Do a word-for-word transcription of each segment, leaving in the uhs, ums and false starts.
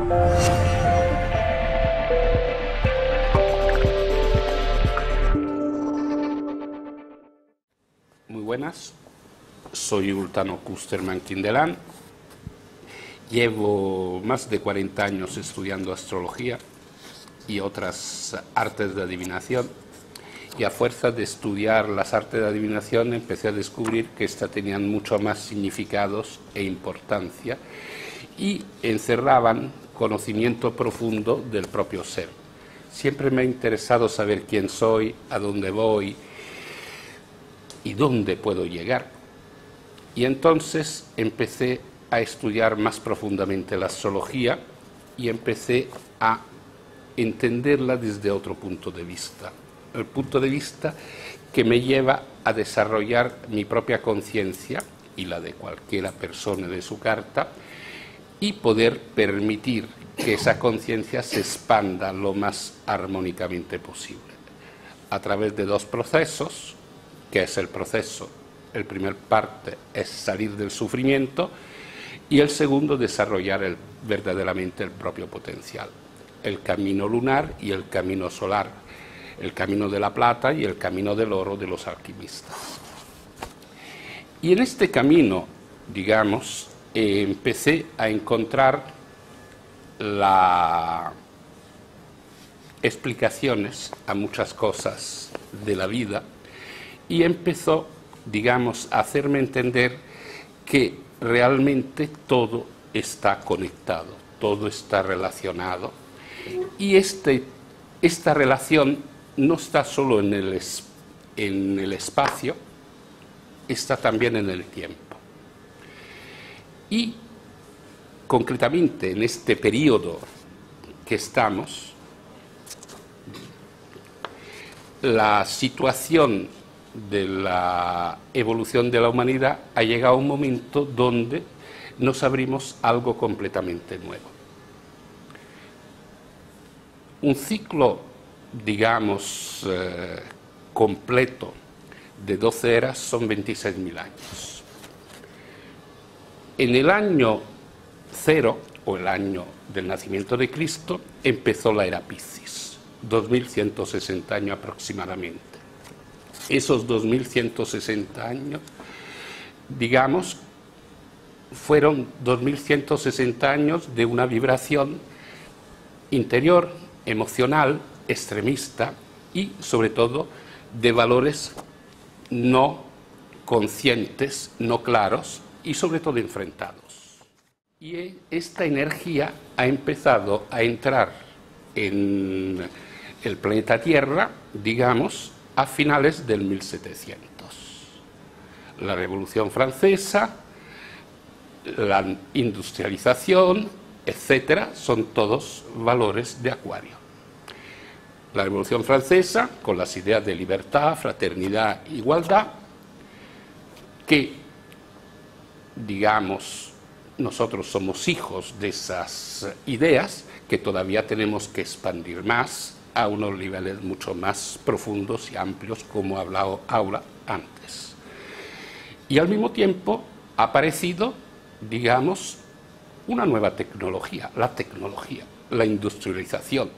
Muy buenas, soy Ultano Kusterman Kindelán, llevo más de cuarenta años estudiando astrología y otras artes de adivinación, y a fuerza de estudiar las artes de adivinación empecé a descubrir que éstas tenían mucho más significados e importancia y encerraban conocimiento profundo del propio ser. Siempre me ha interesado saber quién soy, a dónde voy y dónde puedo llegar. Y entonces empecé a estudiar más profundamente la astrología y empecé a entenderla desde otro punto de vista. El punto de vista que me lleva a desarrollar mi propia conciencia y la de cualquiera persona de su carta y poder permitir que esa conciencia se expanda lo más armónicamente posible a través de dos procesos, que es el proceso, el primer parte es salir del sufrimiento y el segundo desarrollar el, verdaderamente el propio potencial, el camino lunar y el camino solar, el camino de la plata y el camino del oro de los alquimistas. Y en este camino, digamos, eh, empecé a encontrar las explicaciones a muchas cosas de la vida y empezó, digamos, a hacerme entender que realmente todo está conectado, todo está relacionado y este, esta relación no está solo en el, en el espacio, está también en el tiempo. Y concretamente en este periodo que estamos, la situación de la evolución de la humanidad ha llegado a un momento donde nos abrimos algo completamente nuevo. Un ciclo, digamos, eh, completo de doce eras son veintiséis mil años. En el año cero, o el año del nacimiento de Cristo, empezó la era Piscis, dos mil ciento sesenta años aproximadamente. Esos dos mil ciento sesenta años, digamos, fueron dos mil ciento sesenta años de una vibración interior, emocional, extremista y, sobre todo, de valores no conscientes, no claros y, sobre todo, enfrentados. Y esta energía ha empezado a entrar en el planeta Tierra, digamos, a finales del mil setecientos. La Revolución Francesa, la industrialización, etcétera, son todos valores de Acuario. La Revolución Francesa, con las ideas de libertad, fraternidad, igualdad, que, digamos, nosotros somos hijos de esas ideas que todavía tenemos que expandir más a unos niveles mucho más profundos y amplios, como ha hablado Aura antes. Y al mismo tiempo ha aparecido, digamos, una nueva tecnología, la tecnología, la industrialización.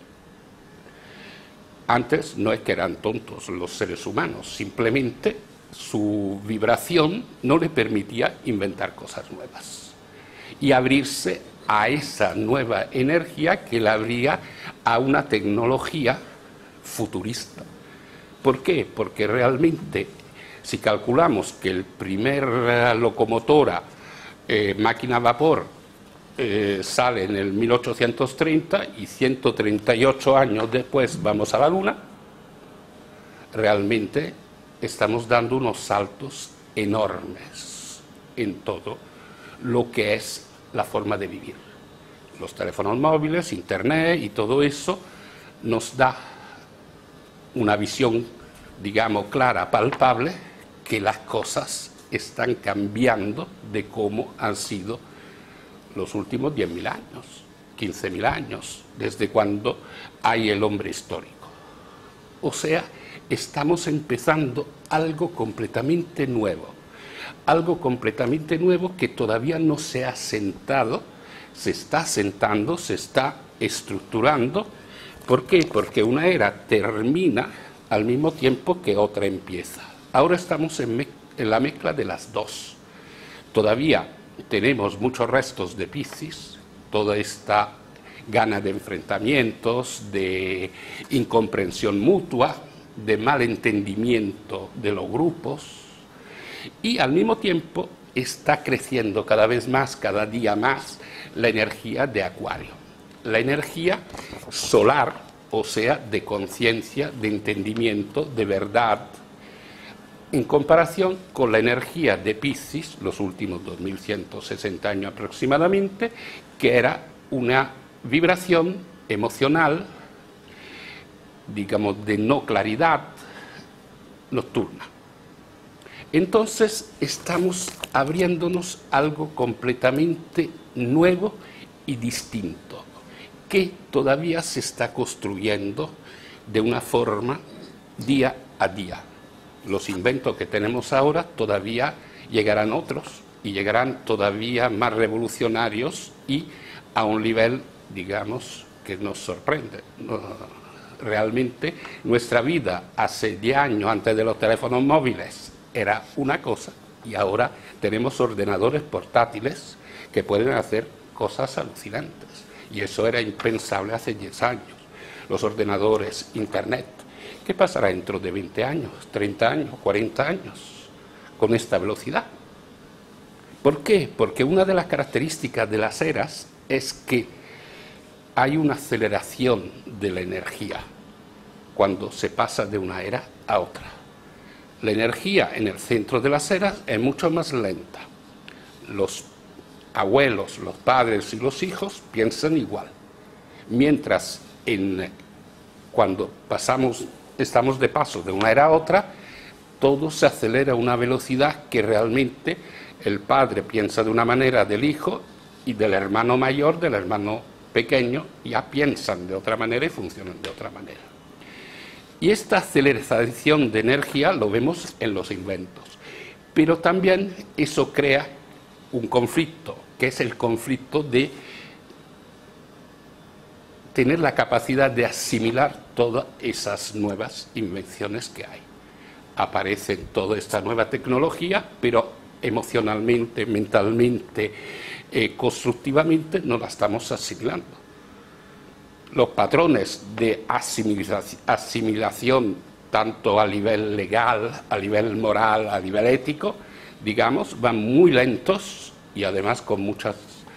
Antes no es que eran tontos los seres humanos, simplemente su vibración no le permitía inventar cosas nuevas y abrirse a esa nueva energía que le abría a una tecnología futurista. ¿Por qué? Porque realmente, si calculamos que el primer eh, locomotora, eh, máquina a vapor, eh, sale en el mil ochocientos treinta y ciento treinta y ocho años después vamos a la Luna, realmente estamos dando unos saltos enormes en todo lo que es la forma de vivir. Los teléfonos móviles, internet y todo eso nos da una visión, digamos, clara, palpable, que las cosas están cambiando de cómo han sido los últimos diez mil años, quince mil años, desde cuando hay el hombre histórico. O sea, estamos empezando algo completamente nuevo, algo completamente nuevo que todavía no se ha sentado se está asentando, se está estructurando. ¿Por qué? Porque una era termina al mismo tiempo que otra empieza. Ahora estamos en, en la mezcla de las dos. Todavía tenemos muchos restos de Piscis, toda esta gana de enfrentamientos, de incomprensión mutua, de malentendimiento de los grupos, y al mismo tiempo está creciendo cada vez más, cada día más, la energía de Acuario, la energía solar, o sea, de conciencia, de entendimiento, de verdad, en comparación con la energía de Piscis, los últimos dos mil ciento sesenta años aproximadamente, que era una vibración emocional, digamos, de no claridad nocturna. Entonces estamos abriéndonos algo completamente nuevo y distinto, que todavía se está construyendo de una forma día a día. Los inventos que tenemos ahora todavía llegarán otros y llegarán todavía más revolucionarios y a un nivel, digamos, que nos sorprende. Realmente nuestra vida hace diez años, antes de los teléfonos móviles, era una cosa, y ahora tenemos ordenadores portátiles que pueden hacer cosas alucinantes, y eso era impensable hace diez años. Los ordenadores, internet, ¿qué pasará dentro de veinte años, treinta años, cuarenta años con esta velocidad? ¿Por qué? Porque una de las características de las eras es que hay una aceleración de la energía cuando se pasa de una era a otra. La energía en el centro de las eras es mucho más lenta. Los abuelos, los padres y los hijos piensan igual. Mientras en, cuando pasamos, estamos de paso de una era a otra, todo se acelera a una velocidad que realmente el padre piensa de una manera del hijo y del hermano mayor, del hermano pequeño, ya piensan de otra manera y funcionan de otra manera. Y esta aceleración de energía lo vemos en los inventos. Pero también eso crea un conflicto, que es el conflicto de tener la capacidad de asimilar todas esas nuevas invenciones que hay. Aparece toda esta nueva tecnología, pero emocionalmente, mentalmente, eh, constructivamente no la estamos asimilando. Los patrones de asimilación, asimilación, tanto a nivel legal, a nivel moral, a nivel ético, digamos, van muy lentos y además con muchas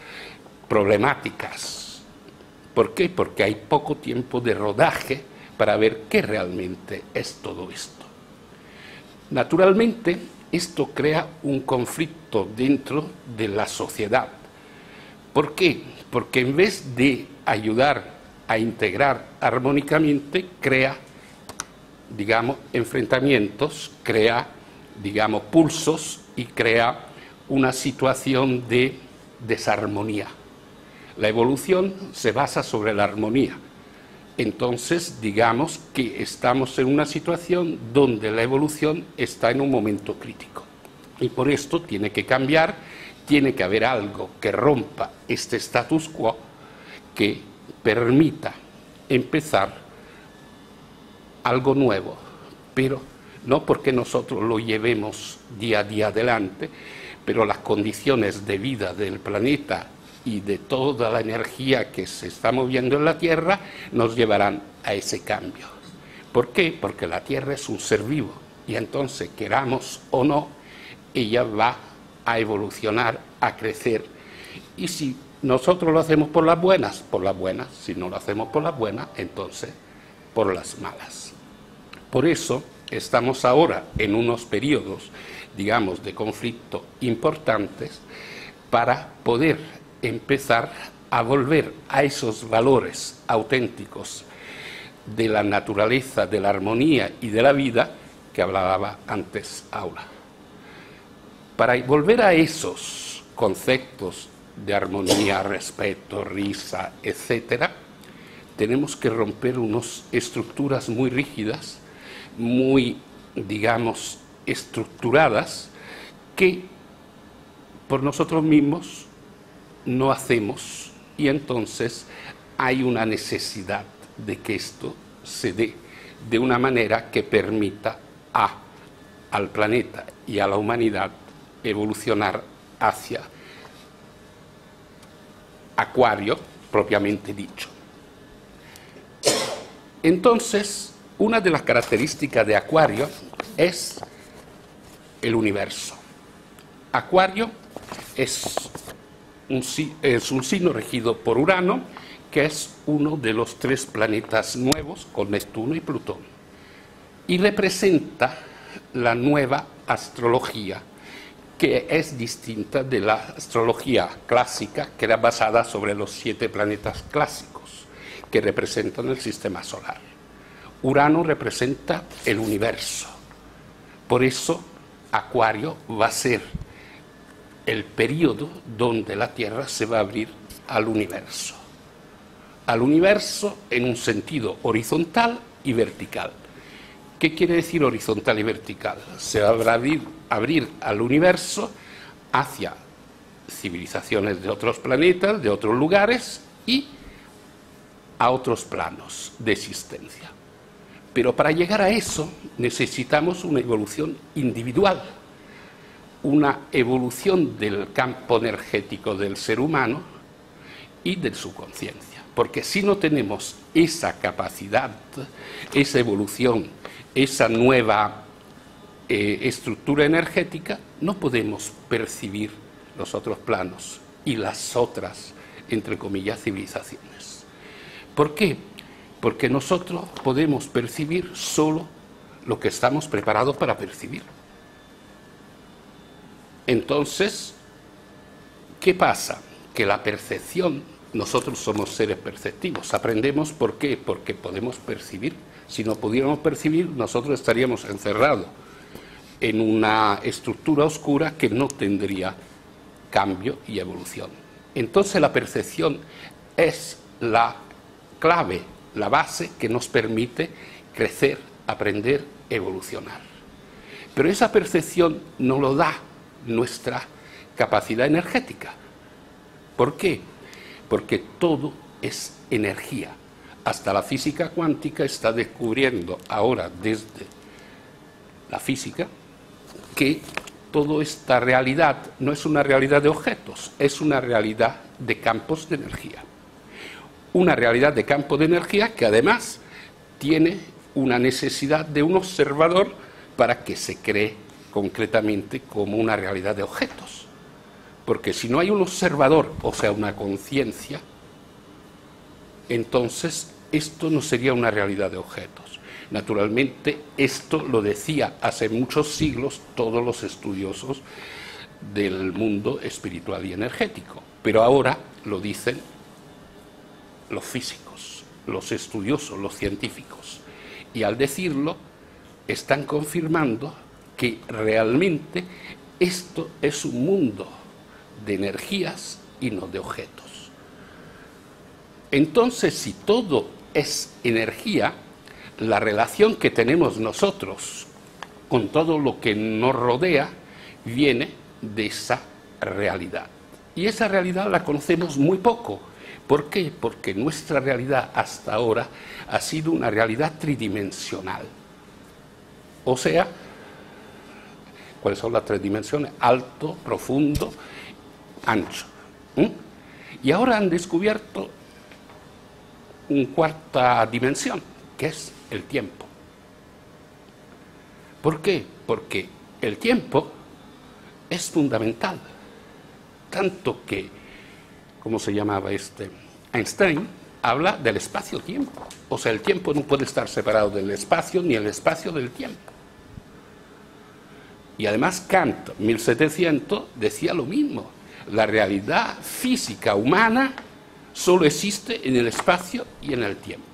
problemáticas. ¿Por qué? Porque hay poco tiempo de rodaje para ver qué realmente es todo esto. Naturalmente, esto crea un conflicto dentro de la sociedad. ¿Por qué? Porque en vez de ayudar a integrar armónicamente, crea, digamos, enfrentamientos, crea, digamos, pulsos y crea una situación de desarmonía. La evolución se basa sobre la armonía. Entonces, digamos que estamos en una situación donde la evolución está en un momento crítico. Y por esto tiene que cambiar, tiene que haber algo que rompa este status quo, que permita empezar algo nuevo, pero no porque nosotros lo llevemos día a día adelante, pero las condiciones de vida del planeta y de toda la energía que se está moviendo en la Tierra nos llevarán a ese cambio. ¿Por qué? Porque la Tierra es un ser vivo y entonces, queramos o no, ella va a evolucionar, a crecer. Y si nosotros lo hacemos por las buenas, por las buenas. Si no lo hacemos por las buenas, entonces por las malas. Por eso estamos ahora en unos periodos, digamos, de conflicto importantes para poder empezar a volver a esos valores auténticos de la naturaleza, de la armonía y de la vida que hablaba antes Aula. Para volver a esos conceptos de armonía, respeto, risa, etcétera, tenemos que romper unas estructuras muy rígidas, muy, digamos, estructuradas, que por nosotros mismos no hacemos, y entonces hay una necesidad de que esto se dé de una manera que permita a, al planeta y a la humanidad evolucionar hacia Acuario propiamente dicho. Entonces, una de las características de Acuario es el universo. Acuario es un, es un signo regido por Urano, que es uno de los tres planetas nuevos con Neptuno y Plutón, y representa la nueva astrología, que es distinta de la astrología clásica, que era basada sobre los siete planetas clásicos que representan el sistema solar. Urano representa el universo. Por eso Acuario va a ser el periodo donde la Tierra se va a abrir al universo. Al universo en un sentido horizontal y vertical. ¿Qué quiere decir horizontal y vertical? Se va a abrir, abrir al universo hacia civilizaciones de otros planetas, de otros lugares y a otros planos de existencia. Pero para llegar a eso necesitamos una evolución individual, una evolución del campo energético del ser humano y de su conciencia. Porque si no tenemos esa capacidad, esa evolución, esa nueva eh, estructura energética, no podemos percibir los otros planos y las otras, entre comillas, civilizaciones. ¿Por qué? Porque nosotros podemos percibir solo lo que estamos preparados para percibir. Entonces, ¿qué pasa? Que la percepción, nosotros somos seres perceptivos, aprendemos ¿por qué? Porque podemos percibir. Si no pudiéramos percibir, nosotros estaríamos encerrados en una estructura oscura que no tendría cambio y evolución. Entonces la percepción es la clave, la base que nos permite crecer, aprender, evolucionar. Pero esa percepción no lo da nuestra capacidad energética. ¿Por qué? Porque todo es energía. Hasta la física cuántica está descubriendo ahora desde la física que toda esta realidad no es una realidad de objetos, es una realidad de campos de energía. Una realidad de campo de energía que además tiene una necesidad de un observador para que se cree concretamente como una realidad de objetos. Porque si no hay un observador, o sea, una conciencia, entonces esto no sería una realidad de objetos. Naturalmente, esto lo decía hace muchos siglos todos los estudiosos del mundo espiritual y energético, pero ahora lo dicen los físicos, los estudiosos, los científicos, y al decirlo están confirmando que realmente esto es un mundo de energías y no de objetos. Entonces, si todo es energía, la relación que tenemos nosotros con todo lo que nos rodea viene de esa realidad. Y esa realidad la conocemos muy poco. ¿Por qué? Porque nuestra realidad hasta ahora ha sido una realidad tridimensional. O sea, ¿cuáles son las tres dimensiones? Alto, profundo, ancho. ¿Mm? Y ahora han descubierto una cuarta dimensión, que es el tiempo. ¿Por qué? Porque el tiempo es fundamental. Tanto que, ¿cómo se llamaba este? Einstein habla del espacio-tiempo. O sea, el tiempo no puede estar separado del espacio ni el espacio del tiempo. Y además Kant, mil setecientos, decía lo mismo. La realidad física humana solo existe en el espacio y en el tiempo.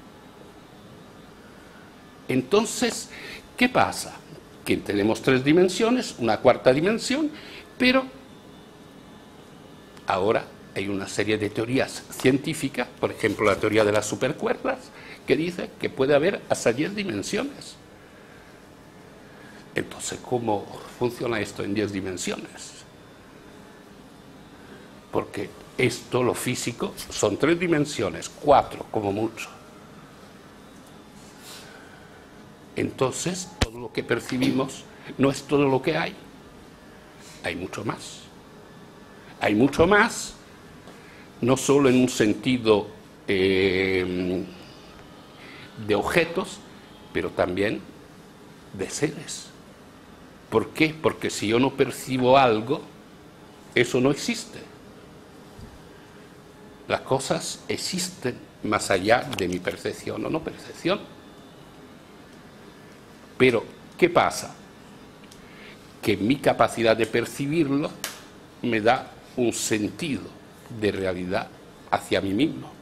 Entonces, ¿qué pasa? Que tenemos tres dimensiones, una cuarta dimensión, pero ahora hay una serie de teorías científicas, por ejemplo la teoría de las supercuerdas, que dice que puede haber hasta diez dimensiones. Entonces, ¿cómo funciona esto en diez dimensiones? porque esto, lo físico, son tres dimensiones, cuatro como mucho. Entonces, todo lo que percibimos no es todo lo que hay, hay mucho más. Hay mucho más, no solo en un sentido eh, de objetos, pero también de seres. ¿Por qué? Porque si yo no percibo algo, eso no existe. Las cosas existen más allá de mi percepción o no percepción. Pero, ¿qué pasa? Que mi capacidad de percibirlo me da un sentido de realidad hacia mí mismo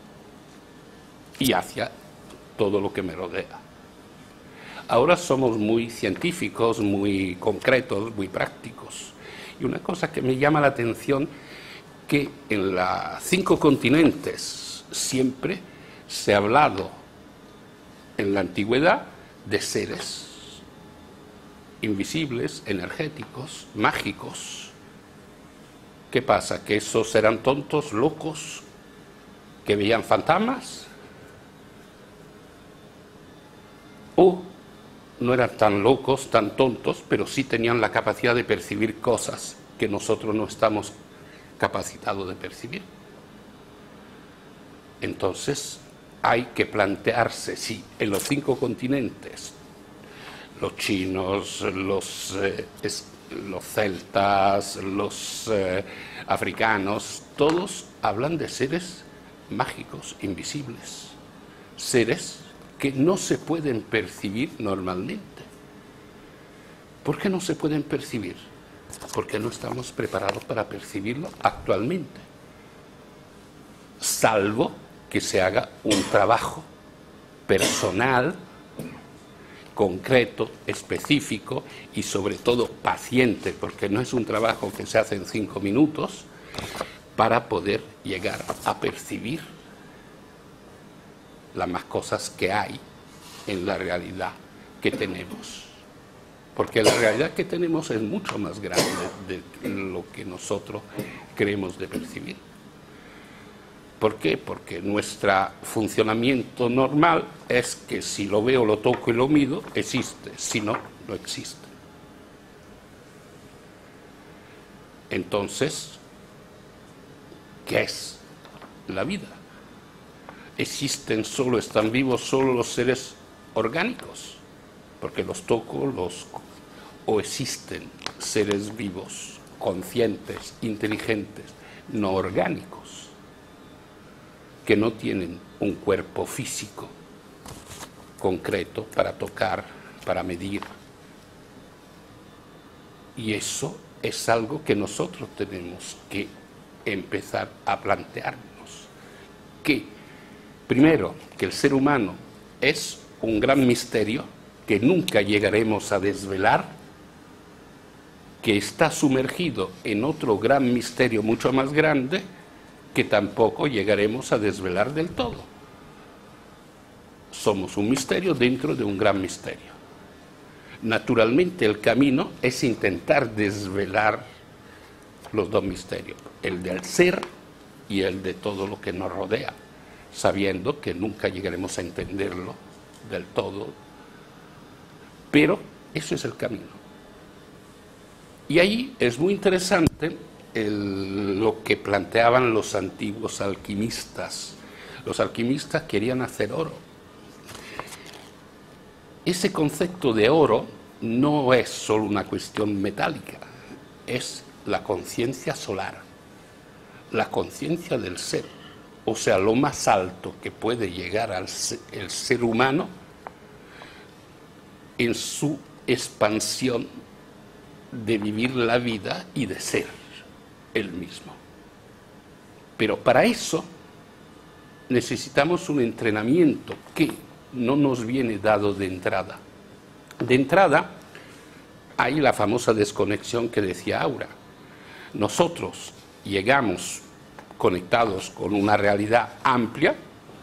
y hacia todo lo que me rodea. Ahora somos muy científicos, muy concretos, muy prácticos. Y una cosa que me llama la atención, que en los cinco continentes siempre se ha hablado en la antigüedad de seres invisibles, energéticos, mágicos. ¿Qué pasa? ¿Que esos eran tontos, locos, que veían fantasmas? ¿O no eran tan locos, tan tontos, pero sí tenían la capacidad de percibir cosas que nosotros no estamos capacitados de percibir? Entonces, hay que plantearse si en los cinco continentes, los chinos, los, eh, es, los celtas, los eh, africanos, todos hablan de seres mágicos, invisibles, seres que no se pueden percibir normalmente. ¿Por qué no se pueden percibir? Porque no estamos preparados para percibirlo actualmente, salvo que se haga un trabajo personal, concreto, específico y sobre todo paciente, porque no es un trabajo que se hace en cinco minutos, para poder llegar a percibir las más cosas que hay en la realidad que tenemos. Porque la realidad que tenemos es mucho más grande de lo que nosotros creemos de percibir. ¿Por qué? Porque nuestro funcionamiento normal es que si lo veo, lo toco y lo mido, existe, si no, no existe. Entonces, ¿qué es la vida? ¿Existen solo, están vivos solo los seres orgánicos? Porque los toco, los... ¿O existen seres vivos, conscientes, inteligentes, no orgánicos, que no tienen un cuerpo físico concreto para tocar, para medir? Y eso es algo que nosotros tenemos que empezar a plantearnos. Que, primero, que el ser humano es un gran misterio que nunca llegaremos a desvelar, que está sumergido en otro gran misterio mucho más grande, que tampoco llegaremos a desvelar del todo. Somos un misterio dentro de un gran misterio. Naturalmente el camino es intentar desvelar los dos misterios, el del ser y el de todo lo que nos rodea, sabiendo que nunca llegaremos a entenderlo del todo, pero ese es el camino. Y ahí es muy interesante el, lo que planteaban los antiguos alquimistas. Los alquimistas querían hacer oro. Ese concepto de oro no es solo una cuestión metálica, es la conciencia solar, la conciencia del ser, o sea, lo más alto que puede llegar al ser, el ser humano en su expansión de vivir la vida y de ser él mismo. Pero para eso necesitamos un entrenamiento que no nos viene dado de entrada. De entrada hay la famosa desconexión que decía Aura. Nosotros llegamos conectados con una realidad amplia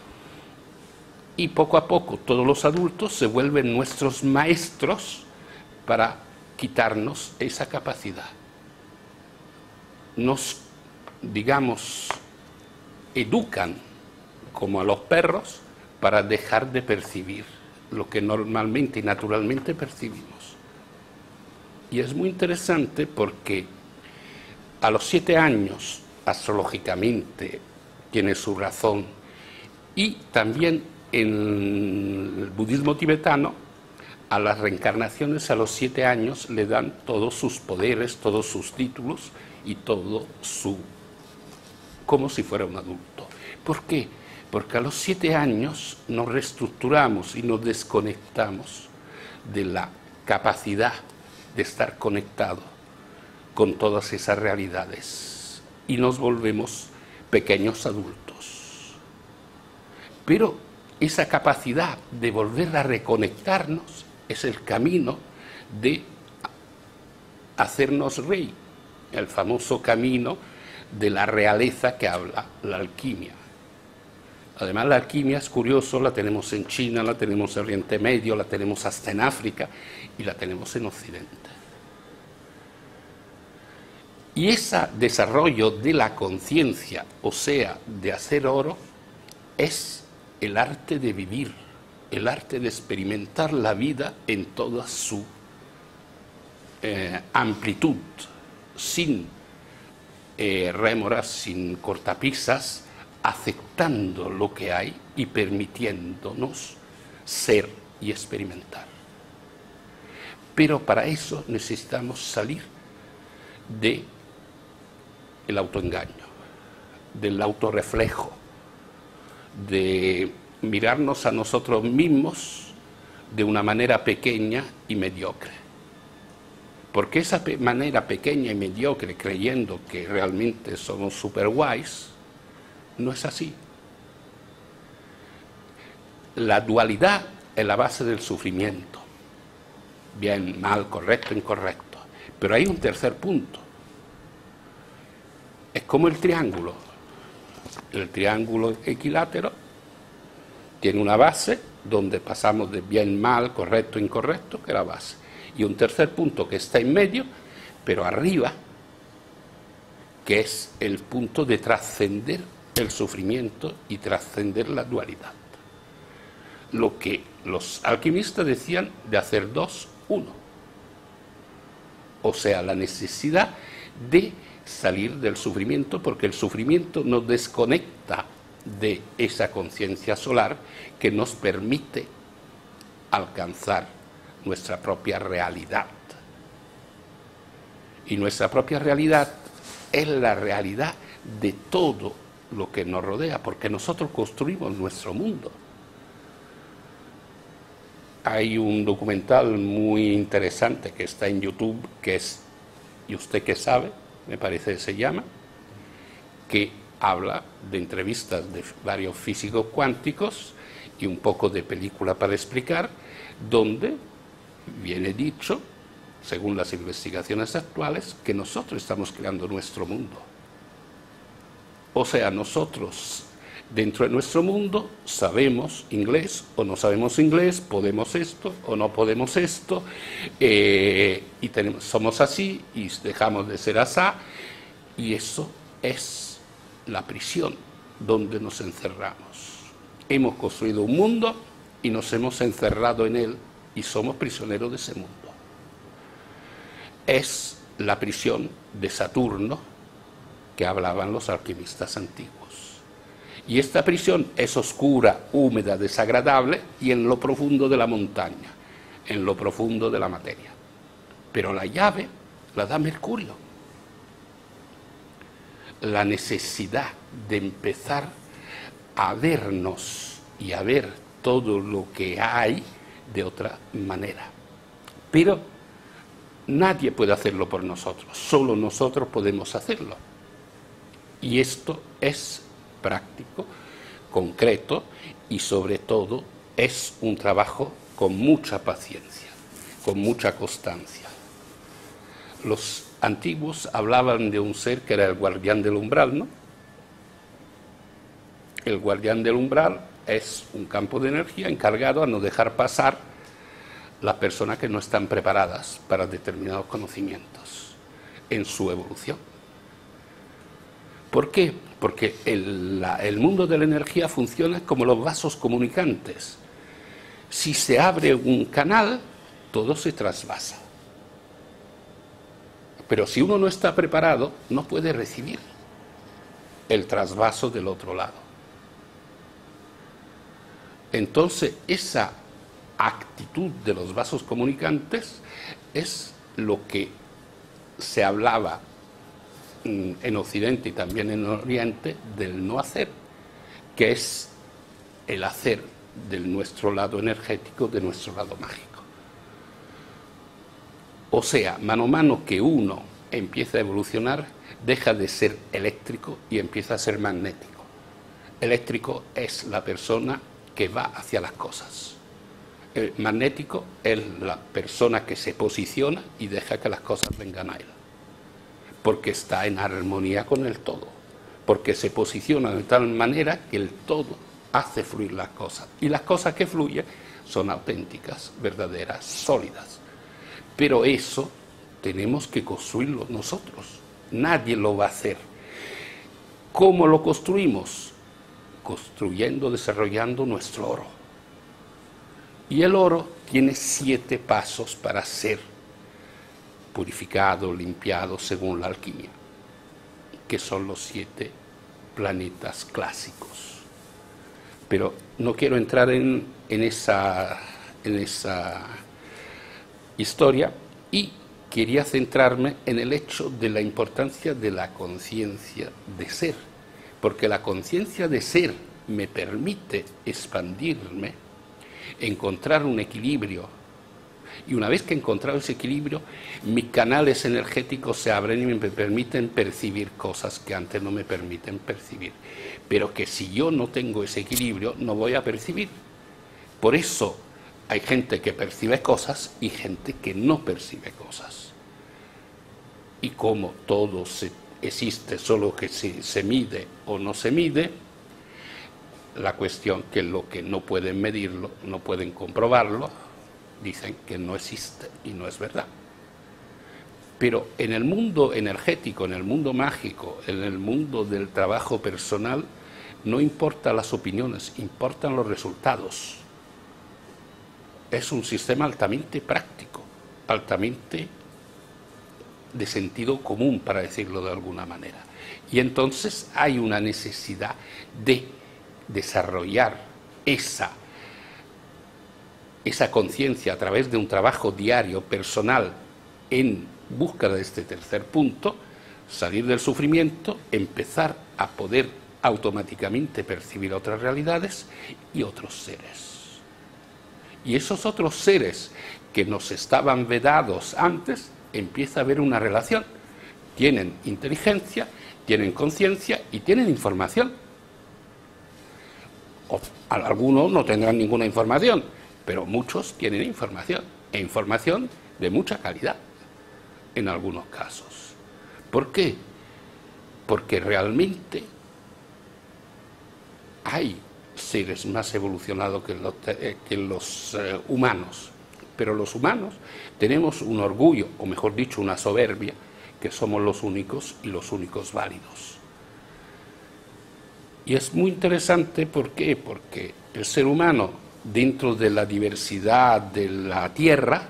y poco a poco todos los adultos se vuelven nuestros maestros para quitarnos esa capacidad. Nos digamos, educan como a los perros para dejar de percibir lo que normalmente y naturalmente percibimos. Y es muy interesante porque a los siete años, astrológicamente, tiene su razón, y también en el budismo tibetano, a las reencarnaciones a los siete años le dan todos sus poderes, todos sus títulos y todo su... como si fuera un adulto. ¿Por qué? Porque a los siete años nos reestructuramos y nos desconectamos de la capacidad de estar conectado con todas esas realidades y nos volvemos pequeños adultos. Pero esa capacidad de volver a reconectarnos es el camino de hacernos rey, el famoso camino de la realeza que habla la alquimia. Además, la alquimia es curioso, la tenemos en China, la tenemos en Oriente Medio, la tenemos hasta en África y la tenemos en Occidente. Y ese desarrollo de la conciencia, o sea, de hacer oro, es el arte de vivir, el arte de experimentar la vida en toda su eh, amplitud, sin eh, rémoras, sin cortapisas, aceptando lo que hay y permitiéndonos ser y experimentar. Pero para eso necesitamos salir de el autoengaño, del autorreflejo, de mirarnos a nosotros mismos de una manera pequeña y mediocre. Porque esa pe- manera pequeña y mediocre, creyendo que realmente somos super guays, no es así. La dualidad es la base del sufrimiento. Bien, mal, correcto, incorrecto. Pero hay un tercer punto. Es como el triángulo. El triángulo equilátero tiene una base donde pasamos de bien, mal, correcto, incorrecto, que es la base. Y un tercer punto que está en medio, pero arriba, que es el punto de trascender el sufrimiento y trascender la dualidad. Lo que los alquimistas decían de hacer dos, uno. O sea, la necesidad de salir del sufrimiento, porque el sufrimiento nos desconecta de esa conciencia solar que nos permite alcanzar nuestra propia realidad. Y nuestra propia realidad es la realidad de todo lo que nos rodea, porque nosotros construimos nuestro mundo. Hay un documental muy interesante que está en YouTube, que es ¿Y usted qué sabe?, me parece que se llama, que habla de entrevistas de varios físicos cuánticos y un poco de película para explicar, donde viene dicho, según las investigaciones actuales, que nosotros estamos creando nuestro mundo. O sea, nosotros, dentro de nuestro mundo, sabemos inglés o no sabemos inglés, podemos esto o no podemos esto, eh, y tenemos, somos así y dejamos de ser asá, y eso es la prisión donde nos encerramos. Hemos construido un mundo y nos hemos encerrado en él y somos prisioneros de ese mundo. Es la prisión de Saturno que hablaban los alquimistas antiguos. Y esta prisión es oscura, húmeda, desagradable y en lo profundo de la montaña, en lo profundo de la materia. Pero la llave la da Mercurio. La necesidad de empezar a vernos y a ver todo lo que hay de otra manera. Pero nadie puede hacerlo por nosotros, solo nosotros podemos hacerlo. Y esto es práctico, concreto y sobre todo es un trabajo con mucha paciencia, con mucha constancia. Los antiguos hablaban de un ser que era el guardián del umbral, ¿no? El guardián del umbral es un campo de energía encargado a no dejar pasar las personas que no están preparadas para determinados conocimientos en su evolución. ¿Por qué? Porque el, la, el mundo de la energía funciona como los vasos comunicantes. Si se abre un canal, todo se trasvasa. Pero si uno no está preparado, no puede recibir el trasvaso del otro lado. Entonces, esa actitud de los vasos comunicantes es lo que se hablaba en Occidente y también en Oriente del no hacer, que es el hacer de nuestro lado energético, de nuestro lado mágico. O sea, mano a mano que uno empieza a evolucionar, deja de ser eléctrico y empieza a ser magnético. Eléctrico es la persona que va hacia las cosas. El magnético es la persona que se posiciona y deja que las cosas vengan a él, porque está en armonía con el todo, porque se posiciona de tal manera que el todo hace fluir las cosas, y las cosas que fluyen son auténticas, verdaderas, sólidas. Pero eso tenemos que construirlo nosotros, nadie lo va a hacer. ¿Cómo lo construimos? Construyendo, desarrollando nuestro oro. Y el oro tiene siete pasos para ser purificado, limpiado según la alquimia, que son los siete planetas clásicos. Pero no quiero entrar en, en, esa, en esa historia, y quería centrarme en el hecho de la importancia de la conciencia de ser, porque la conciencia de ser me permite expandirme, encontrar un equilibrio, y una vez que he encontrado ese equilibrio, mis canales energéticos se abren y me permiten percibir cosas que antes no me permiten percibir, pero que si yo no tengo ese equilibrio no voy a percibir. Por eso hay gente que percibe cosas y gente que no percibe cosas. Y como todo se, existe, solo que si se mide o no se mide, la cuestión que lo que no pueden medirlo, no pueden comprobarlo, dicen que no existe y no es verdad. Pero en el mundo energético, en el mundo mágico, en el mundo del trabajo personal, no importan las opiniones, importan los resultados. Es un sistema altamente práctico, altamente de sentido común, para decirlo de alguna manera. Y entonces hay una necesidad de desarrollar esa, esa conciencia a través de un trabajo diario, personal, en búsqueda de este tercer punto, salir del sufrimiento, empezar a poder automáticamente percibir otras realidades y otros seres. Y esos otros seres que nos estaban vedados antes, empieza a haber una relación. Tienen inteligencia, tienen conciencia y tienen información. O, algunos no tendrán ninguna información, pero muchos tienen información, e información de mucha calidad, en algunos casos. ¿Por qué? Porque realmente hay seres más evolucionados que los, que los eh, humanos, pero los humanos tenemos un orgullo, o mejor dicho, una soberbia, que somos los únicos y los únicos válidos. Y es muy interesante, ¿por qué? Porque el ser humano, dentro de la diversidad de la Tierra,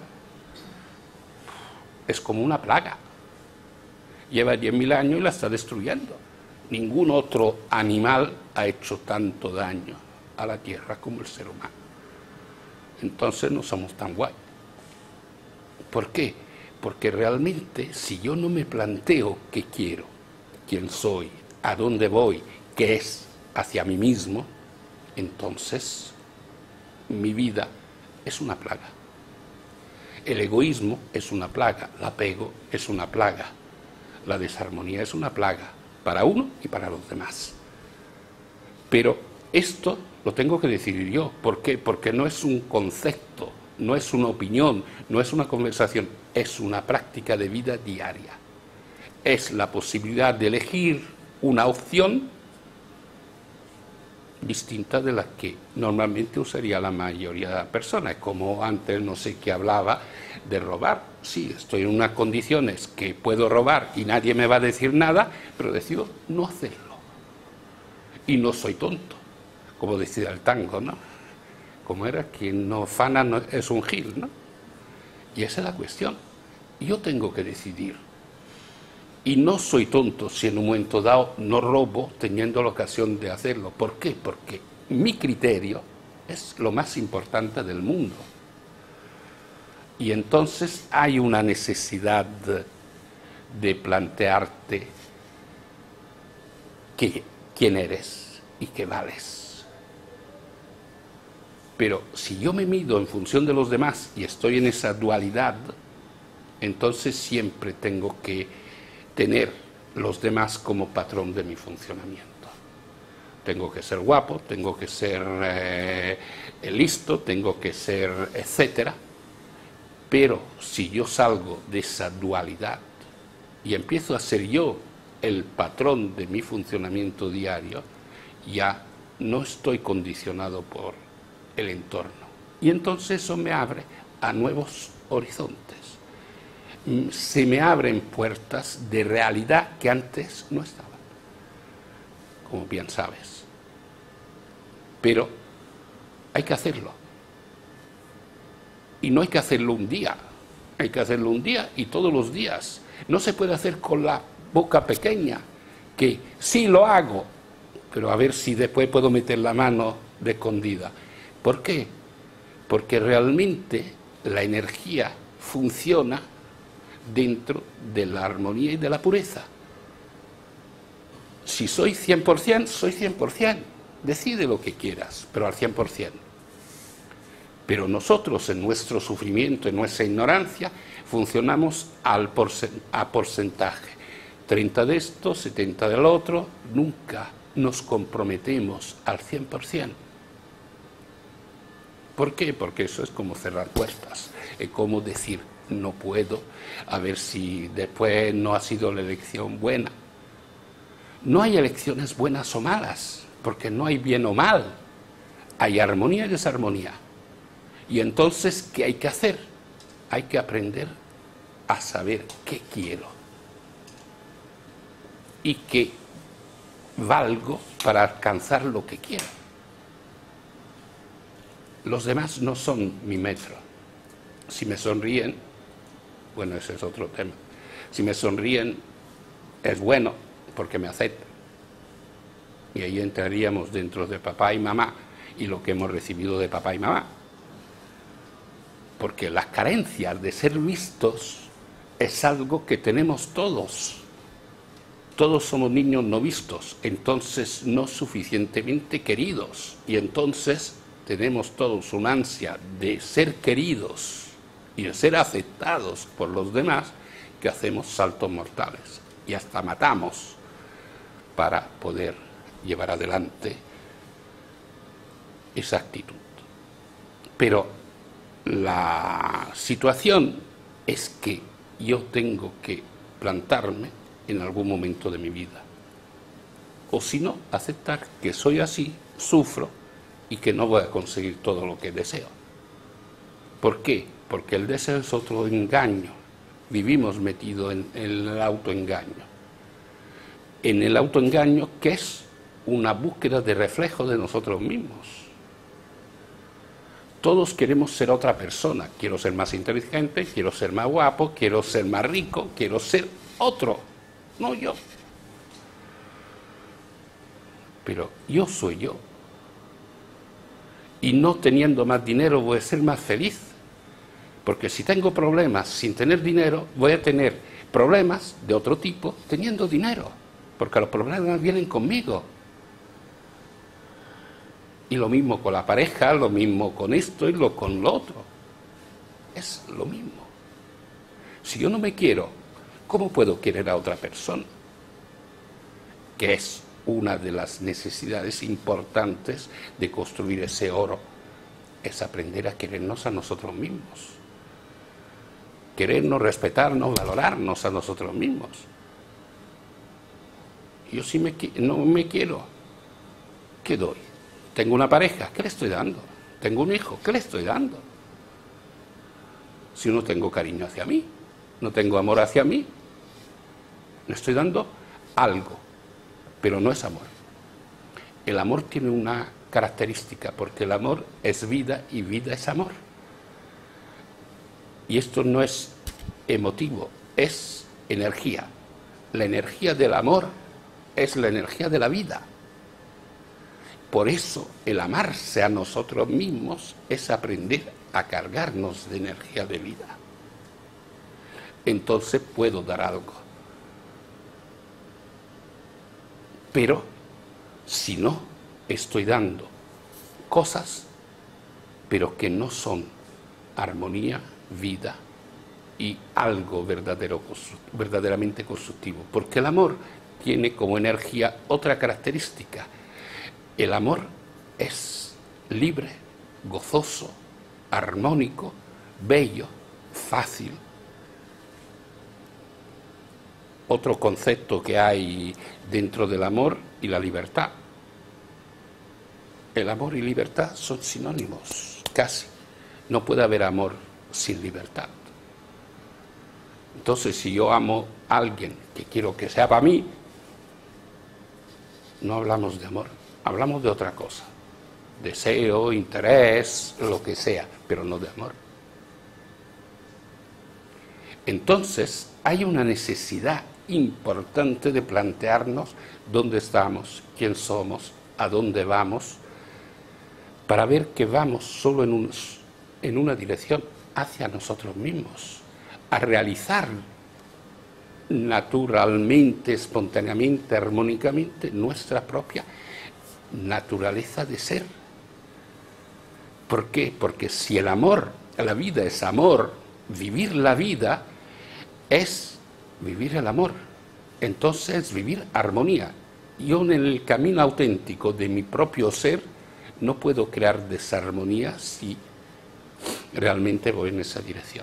es como una plaga. Lleva diez mil años y la está destruyendo. Ningún otro animal ha hecho tanto daño a la Tierra como el ser humano. Entonces no somos tan guay. ¿Por qué? Porque realmente, si yo no me planteo qué quiero, quién soy, a dónde voy, qué es hacia mí mismo, entonces mi vida es una plaga. El egoísmo es una plaga, el apego es una plaga, la desarmonía es una plaga, para uno y para los demás. Pero esto lo tengo que decidir yo. ¿Por qué? Porque no es un concepto, no es una opinión, no es una conversación, es una práctica de vida diaria. Es la posibilidad de elegir una opción distinta de la que normalmente usaría la mayoría de las personas. Como antes no sé qué hablaba de robar. Sí, estoy en unas condiciones que puedo robar y nadie me va a decir nada, pero decido no hacerlo. Y no soy tonto, como decía el tango, ¿no? Como era, quien no fana no, es un gil, ¿no? Y esa es la cuestión. Yo tengo que decidir. Y no soy tonto si en un momento dado no robo teniendo la ocasión de hacerlo. ¿Por qué? Porque mi criterio es lo más importante del mundo. Y entonces hay una necesidad de plantearte que, quién eres y qué vales. Pero si yo me mido en función de los demás y estoy en esa dualidad, entonces siempre tengo que tener los demás como patrón de mi funcionamiento. Tengo que ser guapo, tengo que ser eh, listo, tengo que ser etcétera. Pero si yo salgo de esa dualidad y empiezo a ser yo el patrón de mi funcionamiento diario, ya no estoy condicionado por el entorno. Y entonces eso me abre a nuevos horizontes. Se me abren puertas de realidad que antes no estaban, como bien sabes. Pero hay que hacerlo. Y no hay que hacerlo un día, hay que hacerlo un día y todos los días. No se puede hacer con la boca pequeña, que sí lo hago, pero a ver si después puedo meter la mano de escondida. ¿Por qué? Porque realmente la energía funciona dentro de la armonía y de la pureza. Si soy cien por cien, soy cien por cien. Decide lo que quieras, pero al cien por cien. Pero nosotros, en nuestro sufrimiento, en nuestra ignorancia, funcionamos al porcent a porcentaje. treinta de esto, setenta del otro. Nunca nos comprometemos al cien por cien. ¿Por qué? Porque eso es como cerrar puertas. Es como decir, no puedo, a ver si después no ha sido la elección buena. No hay elecciones buenas o malas, porque no hay bien o mal. Hay armonía y desarmonía. Y entonces, ¿qué hay que hacer? Hay que aprender a saber qué quiero y qué valgo para alcanzar lo que quiero. Los demás no son mi metro. Si me sonríen, bueno, ese es otro tema. Si me sonríen, es bueno porque me aceptan. Y ahí entraríamos dentro de papá y mamá y lo que hemos recibido de papá y mamá. Porque las carencias de ser vistos es algo que tenemos todos. Todos somos niños no vistos, entonces no suficientemente queridos. Y entonces tenemos todos una ansia de ser queridos y de ser aceptados por los demás, que hacemos saltos mortales y hasta matamos para poder llevar adelante esa actitud. Pero la situación es que yo tengo que plantarme en algún momento de mi vida. O si no, aceptar que soy así, sufro y que no voy a conseguir todo lo que deseo. ¿Por qué? Porque el deseo es otro engaño. Vivimos metidos en el autoengaño. En el autoengaño, que es una búsqueda de reflejo de nosotros mismos. Todos queremos ser otra persona. Quiero ser más inteligente, quiero ser más guapo, quiero ser más rico, quiero ser otro, no yo. Pero yo soy yo. Y no teniendo más dinero voy a ser más feliz. Porque si tengo problemas sin tener dinero, voy a tener problemas de otro tipo teniendo dinero. Porque los problemas vienen conmigo. Y lo mismo con la pareja, lo mismo con esto y lo con lo otro. Es lo mismo. Si yo no me quiero, ¿cómo puedo querer a otra persona? Que es una de las necesidades importantes de construir ese oro. Es aprender a querernos a nosotros mismos. Querernos, respetarnos, valorarnos a nosotros mismos. Yo si me, no me quiero, ¿qué doy? Tengo una pareja, ¿qué le estoy dando? Tengo un hijo, ¿qué le estoy dando? Si no tengo cariño hacia mí, no tengo amor hacia mí, le estoy dando algo, pero no es amor. El amor tiene una característica, porque el amor es vida y vida es amor. Y esto no es emotivo, es energía. La energía del amor es la energía de la vida. Por eso el amarse a nosotros mismos es aprender a cargarnos de energía de vida. Entonces puedo dar algo. Pero si no, estoy dando cosas, pero que no son armonía, vida y algo verdadero, verdaderamente constructivo. Porque el amor tiene como energía otra característica. El amor es libre, gozoso, armónico, bello, fácil. Otro concepto que hay dentro del amor y la libertad. El amor y libertad son sinónimos, casi. No puede haber amor sin libertad. Entonces, si yo amo a alguien que quiero que sea para mí, no hablamos de amor, hablamos de otra cosa. Deseo, interés, lo que sea, pero no de amor. Entonces, hay una necesidad importante de plantearnos dónde estamos, quién somos, a dónde vamos, para ver que vamos solo en, un, en una dirección, hacia nosotros mismos, a realizar naturalmente, espontáneamente, armónicamente nuestra propia naturaleza de ser. ¿Por qué? Porque si el amor, la vida es amor, vivir la vida es vivir el amor, entonces vivir armonía. Yo en el camino auténtico de mi propio ser no puedo crear desarmonía si realmente voy en esa dirección.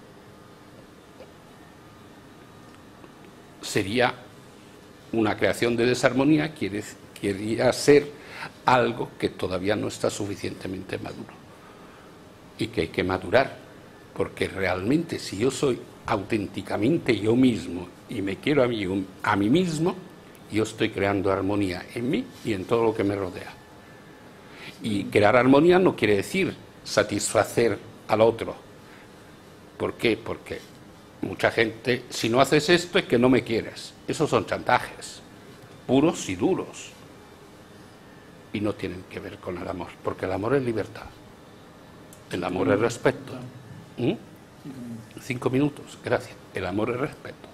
Sería una creación de desarmonía, quiere, quería ser algo que todavía no está suficientemente maduro y que hay que madurar, porque realmente si yo soy auténticamente yo mismo y me quiero a mí, a mí mismo, yo estoy creando armonía en mí y en todo lo que me rodea. Y crear armonía no quiere decir satisfacer al otro. ¿Por qué? Porque mucha gente, si no haces esto es que no me quieres. Esos son chantajes, puros y duros. Y no tienen que ver con el amor, porque el amor es libertad. El amor es respeto. ¿Mm? Cinco minutos, gracias. El amor es respeto.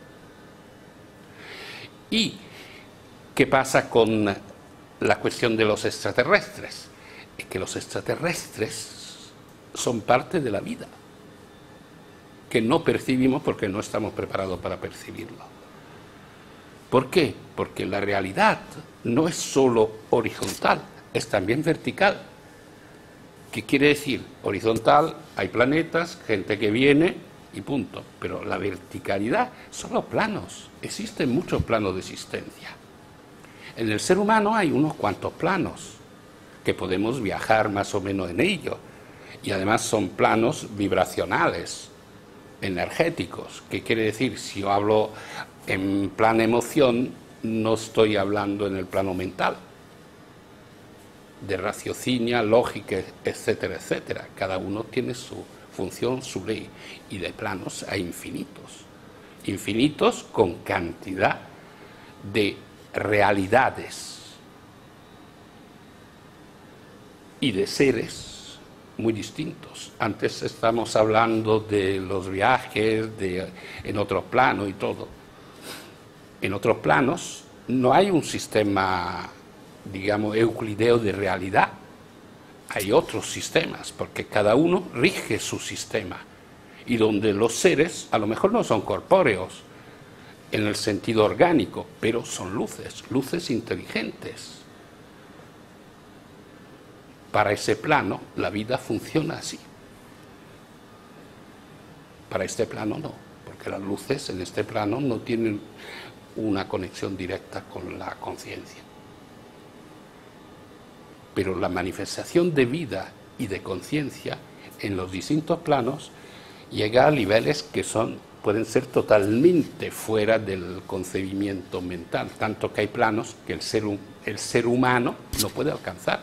¿Y qué pasa con la cuestión de los extraterrestres? Es que los extraterrestres son parte de la vida, que no percibimos porque no estamos preparados para percibirlo. ¿Por qué? Porque la realidad no es solo horizontal, es también vertical. ¿Qué quiere decir? Horizontal, hay planetas, gente que viene y punto. Pero la verticalidad son los planos. Existen muchos planos de existencia. En el ser humano hay unos cuantos planos que podemos viajar más o menos en ellos. Y además son planos vibracionales, energéticos. ¿Qué quiere decir? Si yo hablo en plan emoción, no estoy hablando en el plano mental, de raciocinio, lógica, etcétera, etcétera. Cada uno tiene su función, su ley, y de planos hay infinitos. Infinitos con cantidad de realidades y de seres muy distintos. Antes estamos hablando de los viajes, de, en otros planos y todo. En otros planos no hay un sistema, digamos, euclideo de realidad. Hay otros sistemas, porque cada uno rige su sistema. Y donde los seres a lo mejor no son corpóreos en el sentido orgánico, pero son luces, luces inteligentes. Para ese plano la vida funciona así. Para este plano no, porque las luces en este plano no tienen una conexión directa con la conciencia. pero la manifestación de vida y de conciencia en los distintos planos llega a niveles que son, pueden ser totalmente fuera del concebimiento mental, tanto que hay planos que el ser, el ser humano no puede alcanzar.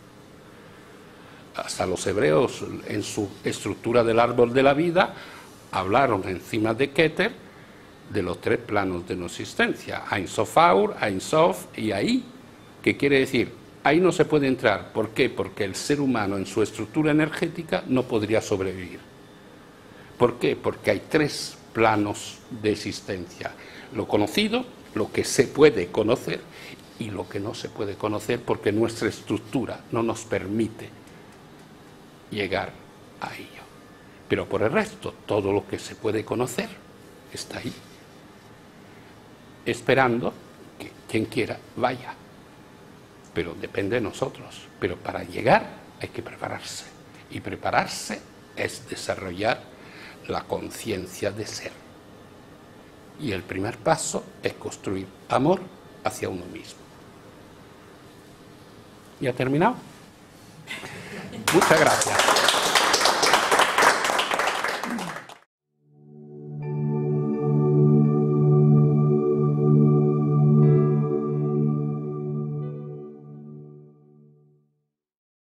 Hasta los hebreos, en su estructura del árbol de la vida, hablaron encima de Keter de los tres planos de no existencia, Ein Sof Aur, Ein Sof y Ahí, que quiere decir, ahí no se puede entrar. ¿Por qué? Porque el ser humano en su estructura energética no podría sobrevivir. ¿Por qué? Porque hay tres planos de existencia, lo conocido, lo que se puede conocer y lo que no se puede conocer porque nuestra estructura no nos permite llegar a ello. Pero por el resto, todo lo que se puede conocer está ahí, esperando que quien quiera vaya. Pero depende de nosotros. Pero para llegar hay que prepararse. Y prepararse es desarrollar la conciencia de ser. Y el primer paso es construir amor hacia uno mismo. ¿Ya ha terminado? Muchas gracias.